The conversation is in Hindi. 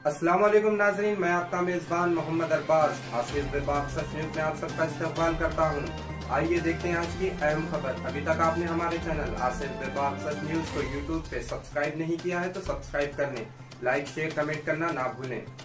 अस्सलाम वालेकुम नाजरीन, मैं आपका मेजबान मोहम्मद अरबाज आसिफ बेबाक सच न्यूज में आप सबका इस्तकबाल करता हूं। आइए देखते हैं आज की अहम खबर। अभी तक आपने हमारे चैनल आसिफ बेबाक सच न्यूज को यूट्यूब पे सब्सक्राइब नहीं किया है तो सब्सक्राइब कर लें। लाइक शेयर कमेंट करना ना भूलें।